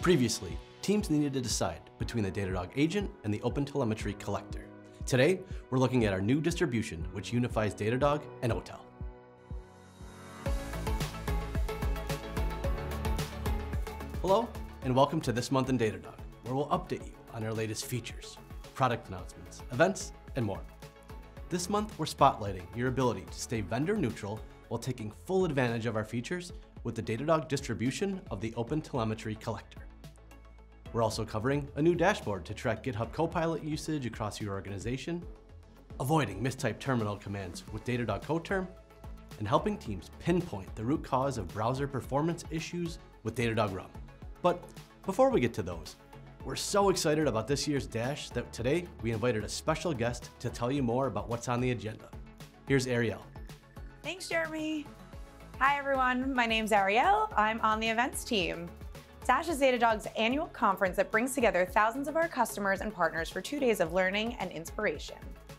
Previously, teams needed to decide between the Datadog agent and the OpenTelemetry Collector. Today, we're looking at our new distribution, which unifies Datadog and OTel. Hello, and welcome to This Month in Datadog, where we'll update you on our latest features, product announcements, events, and more. This month, we're spotlighting your ability to stay vendor neutral while taking full advantage of our features with the Datadog distribution of the OpenTelemetry Collector. We're also covering a new dashboard to track GitHub Copilot usage across your organization, avoiding mistyped terminal commands with Datadog CoTerm, and helping teams pinpoint the root cause of browser performance issues with Datadog Run. But before we get to those, we're so excited about this year's Dash that today we invited a special guest to tell you more about what's on the agenda. Here's Ariel. Thanks, Jeremy. Hi, everyone. My name's Ariel. I'm on the events team. Dash is Datadog's annual conference that brings together thousands of our customers and partners for 2 days of learning and inspiration.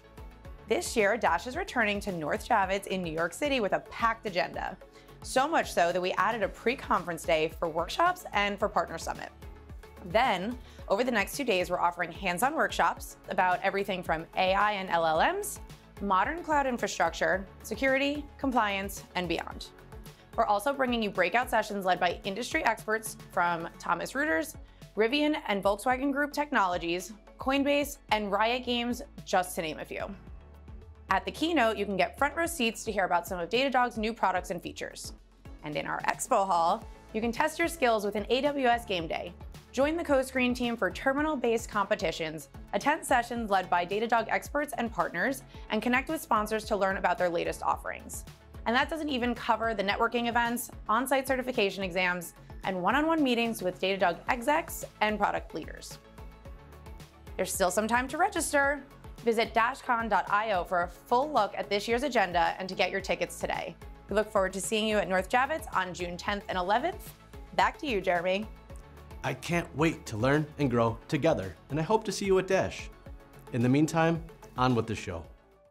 This year, Dash is returning to North Javits in New York City with a packed agenda. So much so that we added a pre-conference day for workshops and for Partner Summit. Then, over the next 2 days, we're offering hands-on workshops about everything from AI and LLMs, modern cloud infrastructure, security, compliance, and beyond. We're also bringing you breakout sessions led by industry experts from Thomas Reuters, Rivian and Volkswagen Group Technologies, Coinbase, and Riot Games, just to name a few. At the keynote, you can get front row seats to hear about some of Datadog's new products and features. And in our expo hall, you can test your skills with an AWS Game Day. Join the CoScreen team for terminal-based competitions, attend sessions led by Datadog experts and partners, and connect with sponsors to learn about their latest offerings. And that doesn't even cover the networking events, on-site certification exams, and one-on-one meetings with Datadog execs and product leaders. There's still some time to register. Visit dashcon.io for a full look at this year's agenda and to get your tickets today. We look forward to seeing you at North Javits on June 10th and 11th. Back to you, Jeremy. I can't wait to learn and grow together, and I hope to see you at Dash. In the meantime, on with the show.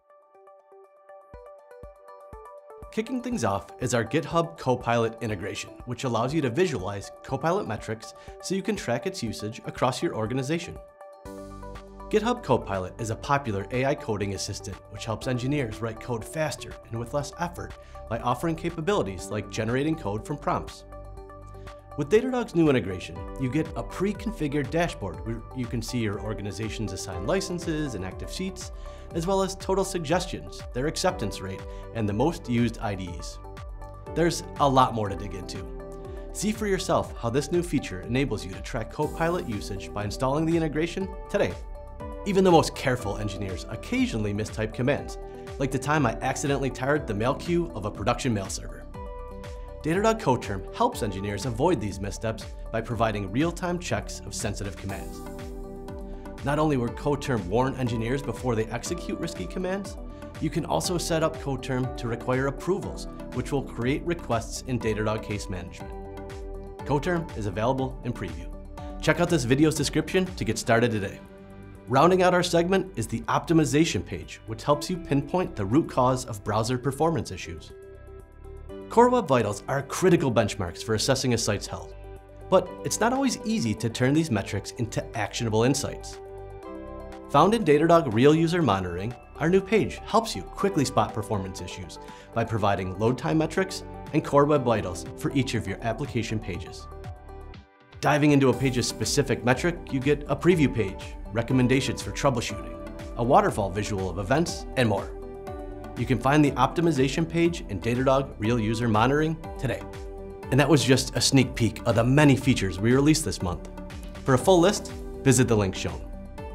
Kicking things off is our GitHub Copilot integration, which allows you to visualize Copilot metrics so you can track its usage across your organization. GitHub Copilot is a popular AI coding assistant which helps engineers write code faster and with less effort by offering capabilities like generating code from prompts. With Datadog's new integration, you get a pre-configured dashboard where you can see your organization's assigned licenses and active seats, as well as total suggestions, their acceptance rate, and the most used IDEs. There's a lot more to dig into. See for yourself how this new feature enables you to track Copilot usage by installing the integration today. Even the most careful engineers occasionally mistype commands, like the time I accidentally tired the mail queue of a production mail server. Datadog CoTerm helps engineers avoid these missteps by providing real-time checks of sensitive commands. Not only will CoTerm warn engineers before they execute risky commands, you can also set up CoTerm to require approvals, which will create requests in Datadog Case Management. CoTerm is available in preview. Check out this video's description to get started today. Rounding out our segment is the optimization page, which helps you pinpoint the root cause of browser performance issues. Core Web Vitals are critical benchmarks for assessing a site's health, but it's not always easy to turn these metrics into actionable insights. Found in Datadog Real User Monitoring, our new page helps you quickly spot performance issues by providing load time metrics and Core Web Vitals for each of your application pages. Diving into a page's specific metric, you get a preview page, recommendations for troubleshooting, a waterfall visual of events, and more. You can find the optimization page in Datadog Real User Monitoring today. And that was just a sneak peek of the many features we released this month. For a full list, visit the link shown.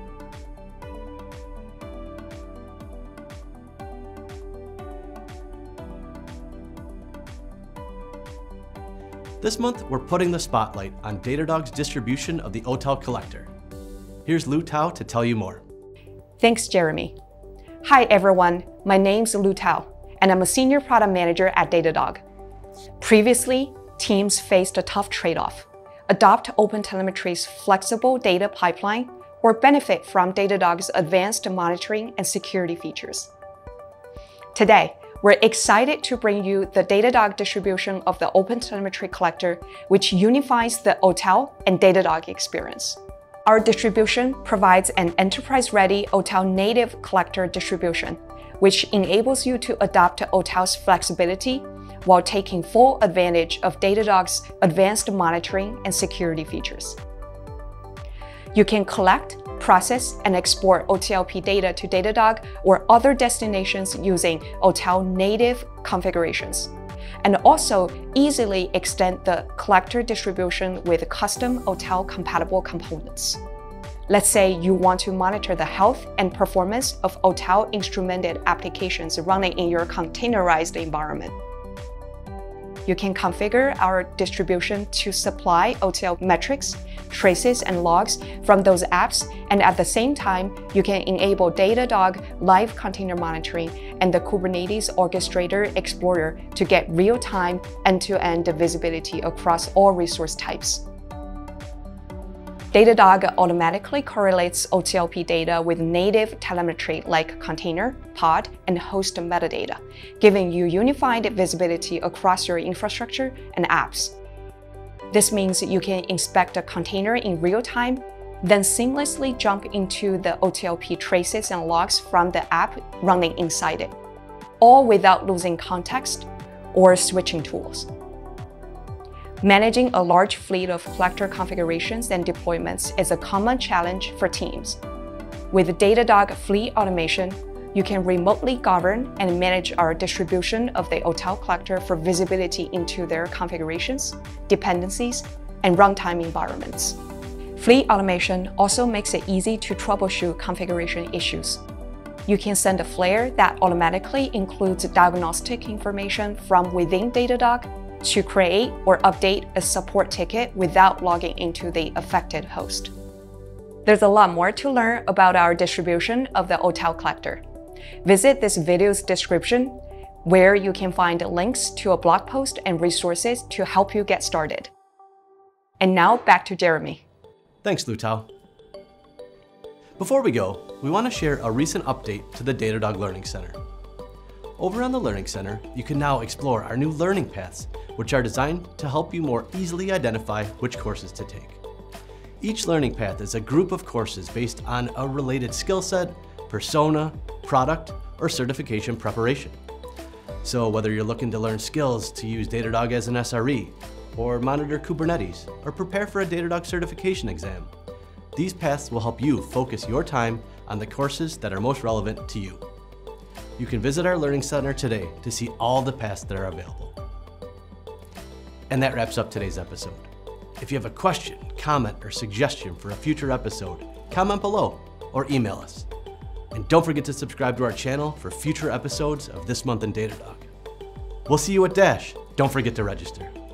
This month, we're putting the spotlight on Datadog's distribution of the OTel Collector. Here's Lu Tao to tell you more. Thanks, Jeremy. Hi, everyone. My name's Lu Tao, and I'm a senior product manager at Datadog. Previously, teams faced a tough trade-off: adopt OpenTelemetry's flexible data pipeline or benefit from Datadog's advanced monitoring and security features. Today, we're excited to bring you the Datadog distribution of the OpenTelemetry Collector, which unifies the OTel and Datadog experience. Our distribution provides an enterprise-ready OTel native collector distribution, which enables you to adopt OTel's flexibility while taking full advantage of Datadog's advanced monitoring and security features. You can collect, process, and export OTLP data to Datadog or other destinations using OTel native configurations, and also easily extend the collector distribution with custom OTel compatible components. Let's say you want to monitor the health and performance of OTel instrumented applications running in your containerized environment. You can configure our distribution to supply OTel metrics, traces, and logs from those apps, and at the same time, you can enable Datadog live container monitoring and the Kubernetes Orchestrator Explorer to get real-time end-to-end visibility across all resource types. Datadog automatically correlates OTLP data with native telemetry like container, pod, and host metadata, giving you unified visibility across your infrastructure and apps. This means you can inspect a container in real time, then seamlessly jump into the OTLP traces and logs from the app running inside it, all without losing context or switching tools. Managing a large fleet of collector configurations and deployments is a common challenge for teams. With Datadog Fleet Automation, you can remotely govern and manage our distribution of the OTel collector for visibility into their configurations, dependencies, and runtime environments. Fleet Automation also makes it easy to troubleshoot configuration issues. You can send a flare that automatically includes diagnostic information from within Datadog to create or update a support ticket without logging into the affected host. There's a lot more to learn about our distribution of the OTel collector. Visit this video's description, where you can find links to a blog post and resources to help you get started. And now back to Jeremy. Thanks, Lu Tao. Before we go, we want to share a recent update to the Datadog Learning Center. Over on the Learning Center, you can now explore our new learning paths, which are designed to help you more easily identify which courses to take. Each learning path is a group of courses based on a related skill set, persona, product, or certification preparation. So whether you're looking to learn skills to use Datadog as an SRE, or monitor Kubernetes, or prepare for a Datadog certification exam, these paths will help you focus your time on the courses that are most relevant to you. You can visit our Learning Center today to see all the paths that are available. And that wraps up today's episode. If you have a question, comment, or suggestion for a future episode, comment below or email us. And don't forget to subscribe to our channel for future episodes of This Month in Datadog. We'll see you at Dash. Don't forget to register.